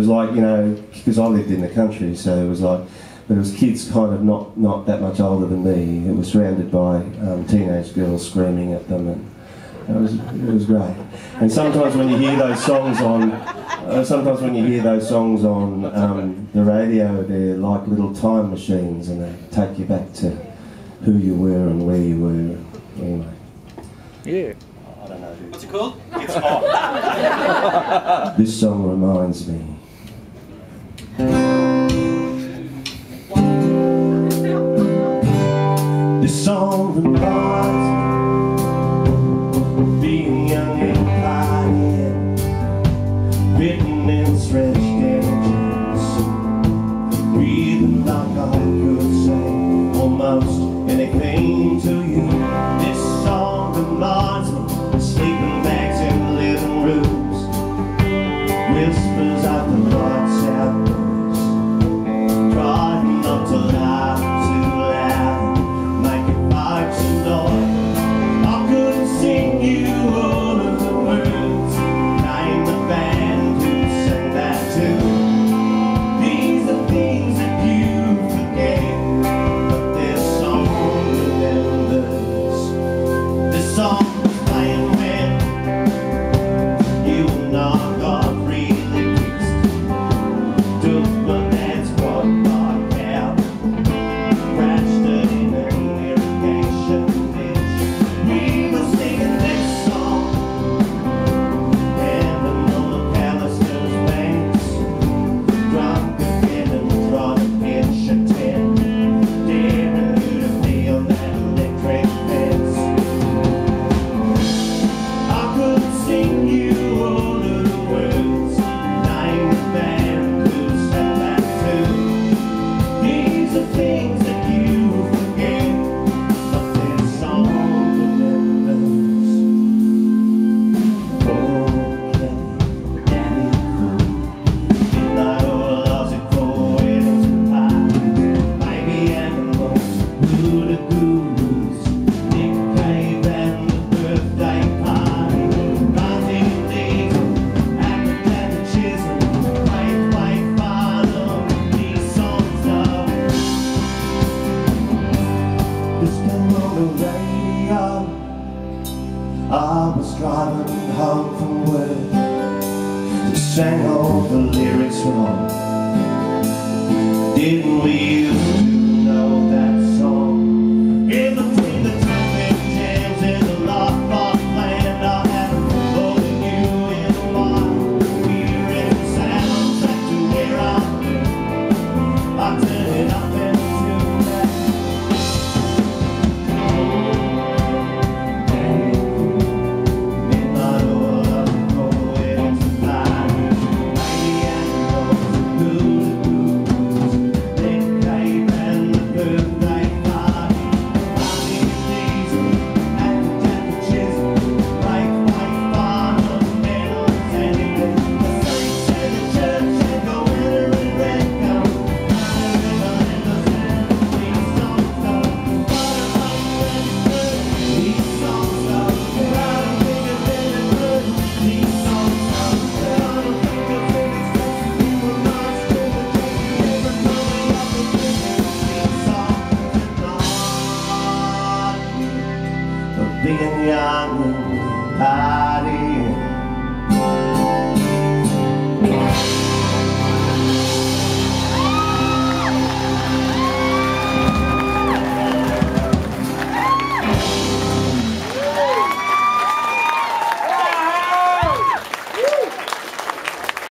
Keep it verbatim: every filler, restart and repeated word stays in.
was like, you know, because I lived in the country, so it was like, but it was kids kind of not, not that much older than me. It was surrounded by um, teenage girls screaming at them, and it was, it was great. And sometimes when you hear those songs on, uh, sometimes when you hear those songs on um, the radio, they're like little time machines, and they take you back to who you were and where you were. Anyway. Yeah. I don't know who. What's it called? It's hot. This song reminds me. This song reminds